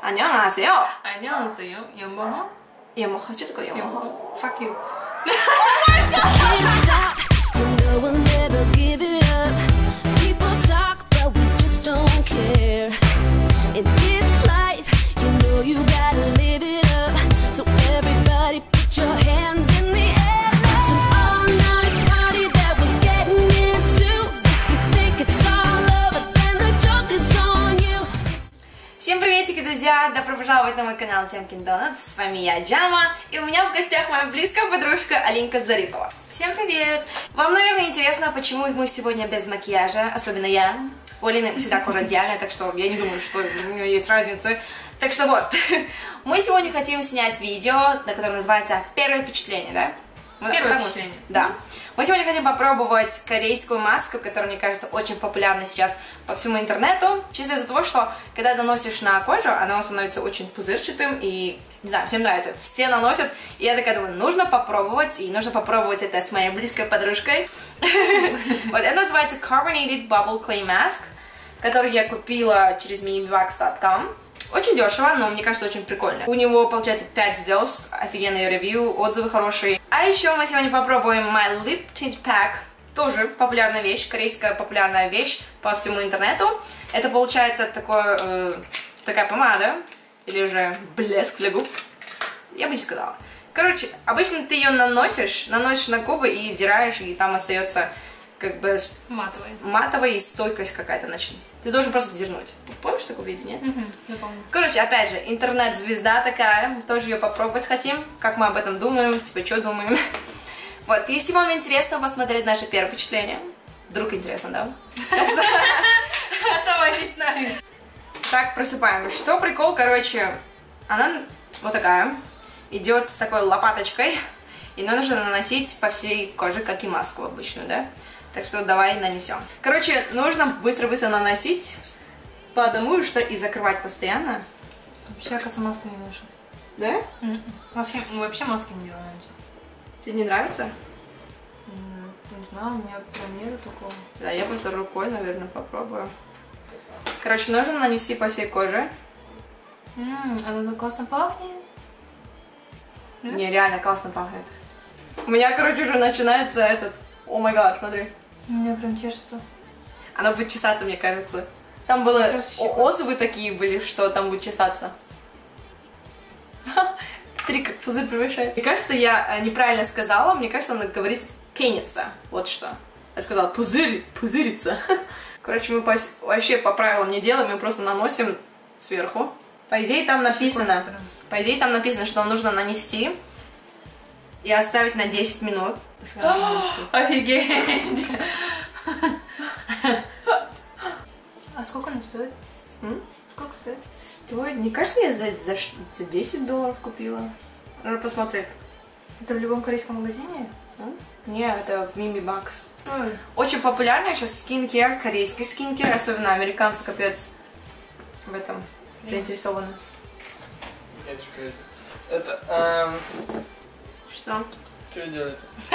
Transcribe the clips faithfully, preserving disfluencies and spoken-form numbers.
안녕하세요. 안녕하세요. 영어하? 영어하? что такое 영어하? Fuck you. Всем приветики, друзья! Добро пожаловать на мой канал Jumping Donuts. С вами я, Джама, и у меня в гостях моя близкая подружка Алинка Зарипова. Всем привет! Вам, наверное, интересно, почему мы сегодня без макияжа, особенно я. У Алины всегда кожа идеальная, так что я не думаю, что у нее есть разница. Так что вот, мы сегодня хотим снять видео, на которое называется «Первое впечатление», да? Первое вот впечатление. Вот. Да. Мы сегодня хотим попробовать корейскую маску, которая, мне кажется, очень популярна сейчас по всему интернету. Чисто из-за того, что когда наносишь на кожу, она становится очень пузырчатым и, не знаю, всем нравится. Все наносят, и я такая думаю, нужно попробовать, и нужно попробовать это с моей близкой подружкой. Вот, это называется Carbonated Bubble Clay Mask, который я купила через mimibucks точка com. Очень дешево, но мне кажется, очень прикольно. У него, получается, пять звезд, офигенные ревью, отзывы хорошие. А еще мы сегодня попробуем My Lip Tint Pack. Тоже популярная вещь, корейская популярная вещь по всему интернету. Это, получается, такое, э, такая помада, или же блеск для губ. Я бы не сказала. Короче, обычно ты ее наносишь, наносишь на губы и сдираешь, и там остается как бы матовая, матовая и стойкость какая-то начнет. Ты должен просто сдернуть. Помнишь такое видео, нет? Угу, я помню. Короче, опять же, интернет-звезда такая, мы тоже ее попробовать хотим, как мы об этом думаем, типа, что думаем. Вот, если вам интересно посмотреть наше первое впечатление, вдруг интересно, да? Оставайтесь с нами. Так, просыпаем. Что прикол, короче, она вот такая, идет с такой лопаточкой, и нужно наносить по всей коже, как и маску обычную, да? Так что давай нанесем. Короче, нужно быстро-быстро наносить, потому что и закрывать постоянно. Вообще, оказывается, маску не ношу. Да? Mm-mm. Вообще, вообще маски не делаем. Тебе не нравится? Mm, не знаю, у меня прям нету такого. Да, я просто рукой, наверное, попробую. Короче, нужно нанести по всей коже. Mm, она так классно пахнет. Mm? Не, реально классно пахнет. У меня, короче, уже начинается этот... О май гад, смотри. У меня прям чешется. Она будет чесаться, мне кажется. Там было отзывы такие были, что там будет чесаться. Смотри, как пузырь превышает. Мне кажется, я неправильно сказала. Мне кажется, она говорит пенится. Вот что. Я сказала пузырь, пузырится. Короче, мы вообще по правилам не делаем, мы просто наносим сверху. По идее, там написано... По идее, там написано, что нужно нанести и оставить на десять минут. Офигеть! А сколько она стоит? М? Сколько стоит? Стоит? Мне кажется, я за, за, за десять долларов купила. Надо посмотреть. Это в любом корейском магазине? М? Не, это в mimibucks. Ой. Очень популярный сейчас скинкер, корейский скинкер, особенно американцы, капец, в этом заинтересованы. Это, эм... Что? Что делаете?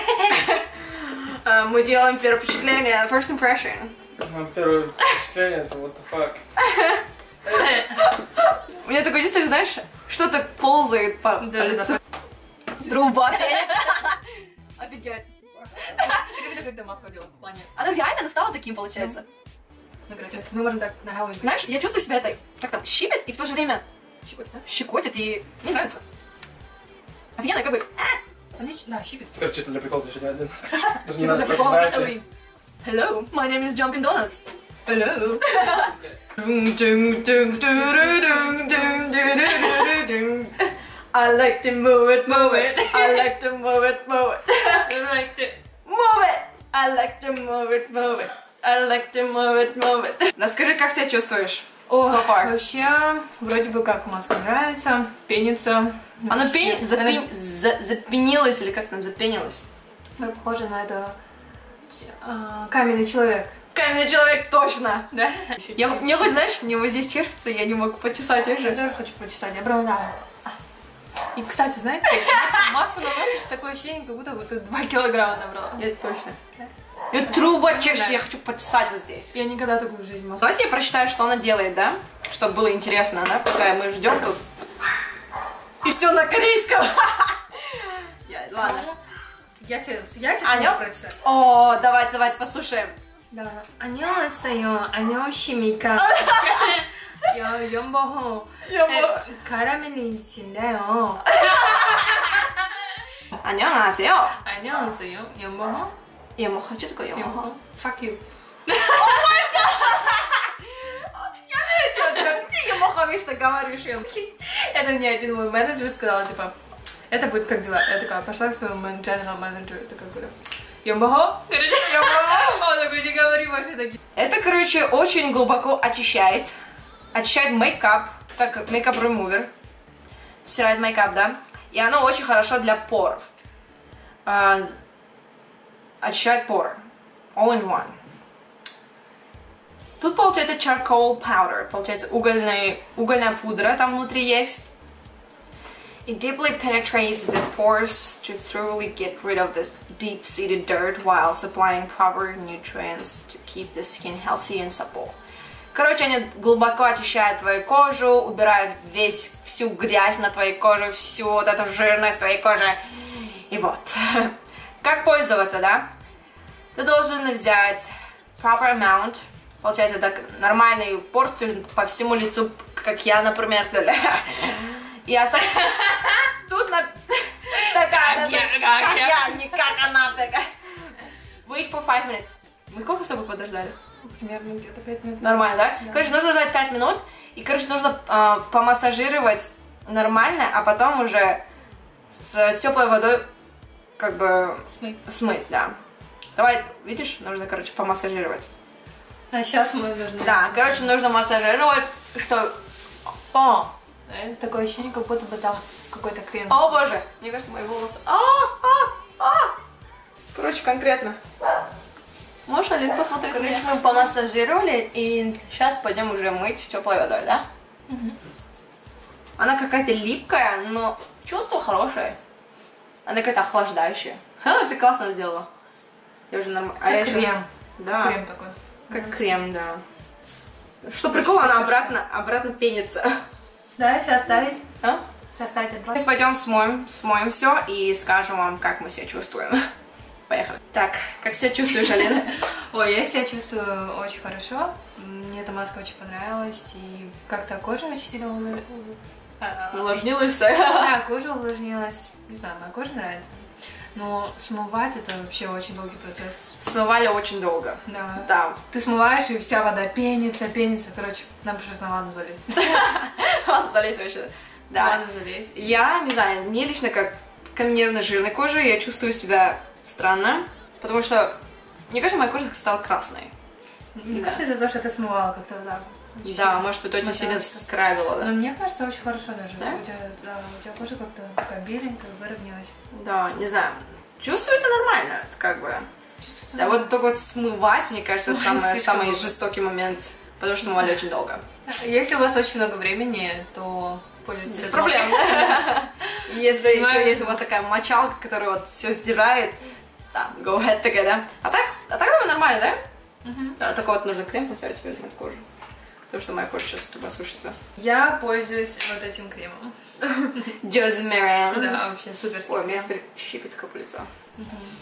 Мы делаем первое впечатление, first impression. Первое впечатление, это what the fuck. У меня такое чувство, знаешь, что-то ползает по лицу. Труба. Офигеть. Когда маску делала в плане. Она реально стала таким, получается. Ну, короче, мы можем так на Хэллоуин. Знаешь, я чувствую себя это, как там, щипет, и в то же время Щекотит, да? щекотит, и мне нравится. Офигенно, как бы... Да, щипет. Как чисто для прикола еще один. Чисто для прикола на Хэллоуин. Hello, my name is Jumping Donuts. Hello. I like to move it, move it. I like to move it, move it. I like to move it. I like to move it, move it. I like to move it, move it. Расскажи, как себя чувствуешь? О, so far. Вообще, вроде бы как маска нравится, пенится. Она пен... запен... за... запенилась, или как там, запенилась? Мы похожи на это... А, каменный человек. Каменный человек, точно! Да? Я, мне хоть, знаешь, мне вот здесь чешется, я не могу почесать уже. Я тоже хочу почесать, я брала, да. И, кстати, знаете, маску, маску наносишь, такое ощущение, как будто вот ты два килограмма набрала. Это точно. Да? И трубочка чешешь, я хочу почесать вот здесь. Я никогда такую в жизни не могу. Давайте я прочитаю, что она делает, да? Чтобы было интересно, да? Пока мы ждем тут. И все на корейском. Ладно. Я тебе, я тебе Аня? прочитаю. О, давайте, давайте послушаем. Да. 안녕하세요. 안녕하십니까. 여 연보호. 연보. 가라멜님이신데요. 안녕하세요. 안녕하세요. 연보호. Я хочу такое 연보호. Fuck you. Ты Ямаха вечно говоришь. Это мне один мой менеджер сказал, типа, это будет как дела. Я такая пошла к своему general менеджеру, такая говорю, Ямбахо? Короче, Ямбахо. Он такой, не говори больше такие. Это, короче, очень глубоко очищает. Очищает мейкап, как мейкап ремувер. Стирает мейкап, да? И оно очень хорошо для поров. А, очищает поры. All in one. Тут получается charcoal powder, получается угольная, угольная пудра там внутри есть. It deeply penetrates the pores to thoroughly get rid of this deep-seated dirt while supplying proper nutrients to keep the skin healthy and supple. Короче, они глубоко очищают твою кожу, убирают весь, всю грязь на твоей коже, всю вот эту жирность твоей кожи. И вот. Как пользоваться, да? Ты должен взять proper amount. Получается, так нормальную порцию по всему лицу, как я, например. Я тут на... такая, как я, не как она такая. Wait for five minutes. Мы сколько с тобой подождали? Примерно где-то пять минут. Нормально, да? Да. Короче, нужно ждать пять минут. И, короче, нужно э, помассажировать нормально, а потом уже с теплой водой как бы смыть. смыть, да. Давай, видишь, нужно, короче, помассажировать. А сейчас мы должны... Да, короче, нужно массажировать, что... О! Такое ощущение, как будто бы там какой-то крем. О боже, мне кажется, мои волосы... А, а, а. Короче, конкретно. Можешь, Алин, посмотреть? Короче, мы помассажировали, и сейчас пойдем уже мыть с теплой водой, да? Угу. Она какая-то липкая, но чувство хорошее. Она какая-то охлаждающая. Ха, ты классно сделала. Я уже нормально... Как а крем. Еще... Да. Крем такой. Как mm-hmm. крем, да. Что прикол, она обратно, обратно пенится. Да, сейчас оставить. А? Сейчас оставить. Сейчас пойдем смоем, смоем все и скажем вам, как мы себя чувствуем. Поехали. Так, как себя чувствуешь, Алина? Ой, я себя чувствую очень хорошо. Мне эта маска очень понравилась. И как-то кожа очень сильно увлажнилась. Да, кожа увлажнилась. Не знаю, моя кожа нравится. Но смывать это вообще очень долгий процесс. Смывали очень долго. Да. Да. Ты смываешь, и вся вода пенится, пенится. Короче, нам пришлось на ванну залезть. Ванну залезть вообще. Да. Ванну залезть. Я, не знаю, мне лично как нервно-жирной кожи, я чувствую себя странно. Потому что, мне кажется, моя кожа стала красной. Мне кажется, из-за того, что ты смывала как-то вот так. Очень да, сильно. Может, ты очень сильно скрабила, да? Но мне кажется, очень хорошо даже. Да? У тебя, да, у тебя кожа как-то такая беленькая, выровнялась. Да, не знаю. Чувствуется нормально, как бы. Чувствуется да, нормально. вот только вот смывать, мне кажется, это самый, самый жестокий момент, потому что смывали очень долго. Если у вас очень много времени, то пользуйтесь. Без проблем. Если еще есть у вас такая мочалка, которая вот все сдирает, да, go ahead такая, да? А так, а так нормально, да? Да, только вот нужно крем поставить себе на кожу. Потому что моя кожа сейчас тупо сушится. Я пользуюсь вот этим кремом. Josie Maran. Да, вообще супер. Ой, меня теперь щипит как лицо. Угу.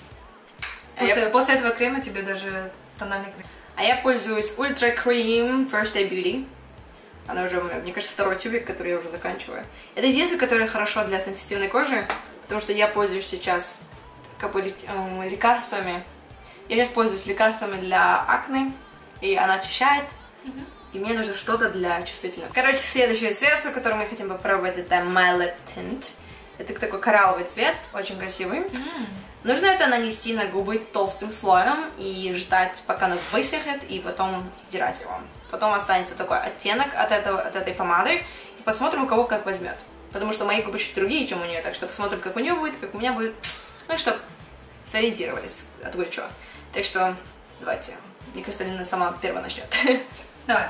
После, я... после этого крема тебе даже тональный крем. А я пользуюсь Ultra Cream First Day Beauty. Она уже, мне кажется, второй тюбик, который я уже заканчиваю. Это единственный, который хорошо для сенситивной кожи, потому что я пользуюсь сейчас как бы лекарствами. Я сейчас пользуюсь лекарствами для акне, и она очищает. Угу. И мне нужно что-то для чувствительного. Короче, следующее средство, которое мы хотим попробовать, это My Lip Tint. Это такой коралловый цвет, очень красивый. Mm. Нужно это нанести на губы толстым слоем и ждать, пока оно высохнет, и потом стирать его. Потом останется такой оттенок от, этого, от этой помады, и посмотрим, у кого как возьмет. Потому что мои губы чуть другие, чем у нее, так что посмотрим, как у нее будет, как у меня будет. Ну и чтобы сориентировались, откуда что. Так что давайте. Мне кажется, Алина сама первая начнет. Давай.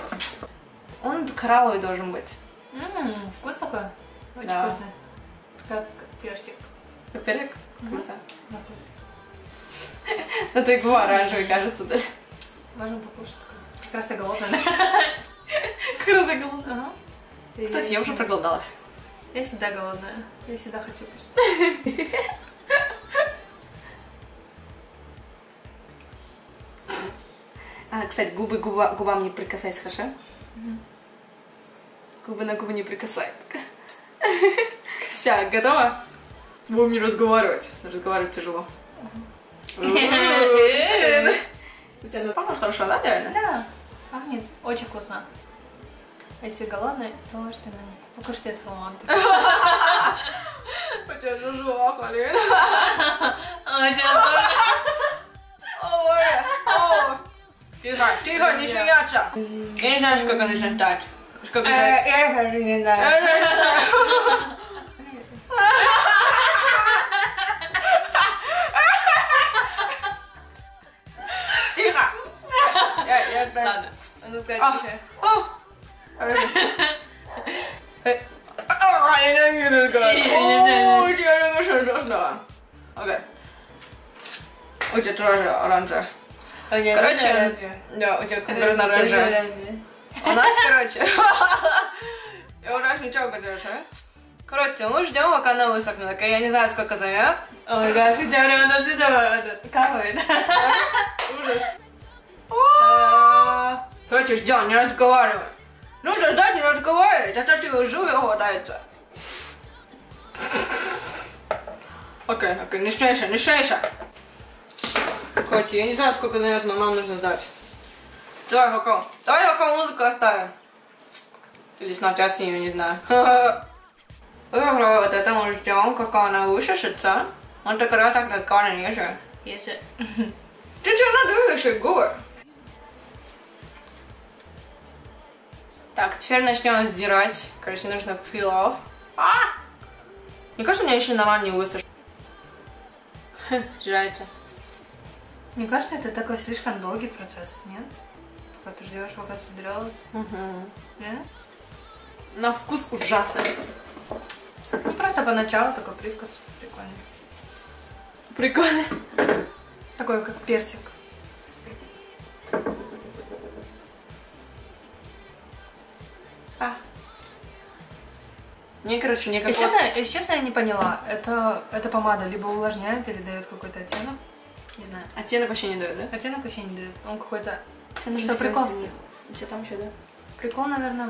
Он коралловый должен быть. Ммм, вкус такой. Очень да. вкусный. Как персик. Как персик? Угу. Круто. Но ты губа оранжевый, кажется, да? Можем покушать. Как раз ты голодная, да? Как раз я голодная. Ага. Кстати, я уже проголодалась. Я всегда голодная. Я всегда хочу кушать. А, кстати, губы губа, губам не прикасайся, хорошо? Угу. Губы на губы не прикасай. Все, готова? Будем не разговаривать. Разговаривать тяжело. У тебя пахнет хорошо, да, реально? Да, пахнет очень вкусно. А если голодный, то можете покушать этого манта. У тебя же жваха, Лена. А у тебя тоже. Ой, ой. Тихо, тихо, не смеяться. Я не знаю, как она ждать. Как это? Я даже не знаю. Тихо. Я, я, Ладно, надо сказать А. тихо. О! А, я не вижу, как. О, у тебя немножко жестко. Окей. У тебя тоже оранжевый. Короче, да, у тебя конкретно оранжевый. У нас, короче, я уже ничего короче. Короче, мы ждем, пока она высохнет. Я не знаю, сколько займет. Ой, да, хотя время до сюда капает. Ужас. Короче, ждем, не разговаривай. Нужно ждать, не разговаривать, а то ты уже угодается. Окей, окей, не шейся, не шейся. Короче, я не знаю, сколько займет, но нам нужно ждать. Давай, Хако, давай, Хако, музыку оставим. Или сначала снимем, не знаю. Вот это мы ждем, пока она высушится. Он так раз так разговаривает, не же. Если. Ты что надуешь, губы? Так, теперь начнем сдирать. Короче, нужно peel off. А! Мне кажется, у меня еще нормально не высушит. Жаль-то. Мне кажется, это такой слишком долгий процесс, нет? Пока ты ждешь, пока это соберется. Угу. Нет? На вкус ужасный. Ну, просто поначалу такой привкус прикольный. Прикольно. Такой, как персик. А. Мне, короче, никакого... Если честно, если честно, я не поняла, это, это помада либо увлажняет или дает какой-то оттенок. Не знаю. Оттенок вообще не дает, да? Оттенок вообще не дает. Он какой-то... Ну что, прикол? Все там еще, да? Прикол, наверное...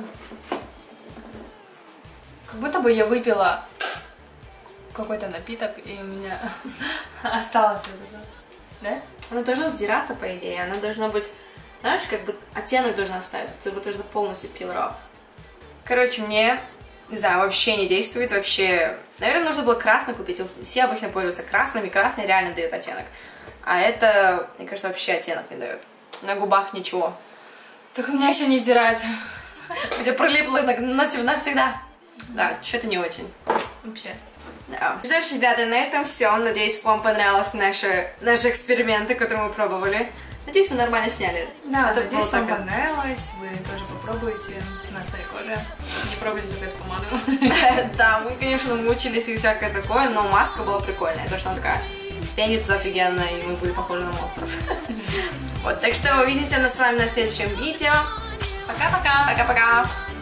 Как будто бы я выпила какой-то напиток, и у меня осталось вот это. Да? Она должна сдираться, по идее. Она должна быть... Знаешь, как бы оттенок должен оставить. Ты вот должна полностью peel off. Короче, мне... Не знаю, вообще не действует, вообще... Наверное, нужно было красный купить. Все обычно пользуются красным, и красный реально дает оттенок. А это, мне кажется, вообще оттенок не дает. На губах ничего. Так у меня еще не сдирается. У тебя прилипло навсегда. Да, что-то не очень. Вообще. Да. Что ж, ребята, на этом все. Надеюсь, вам понравились наши, наши эксперименты, которые мы пробовали. Надеюсь, мы нормально сняли. Да, Это надеюсь, было вам так. понравилось. Вы тоже попробуйте на своей коже. Не пробуйте только эту помаду. Да, мы, конечно, мучились и всякое такое, но маска была прикольная. То, что она такая пенится офигенно, и мы были похожи на монстров. Вот, так что увидимся с вами на следующем видео. Пока-пока. Пока-пока.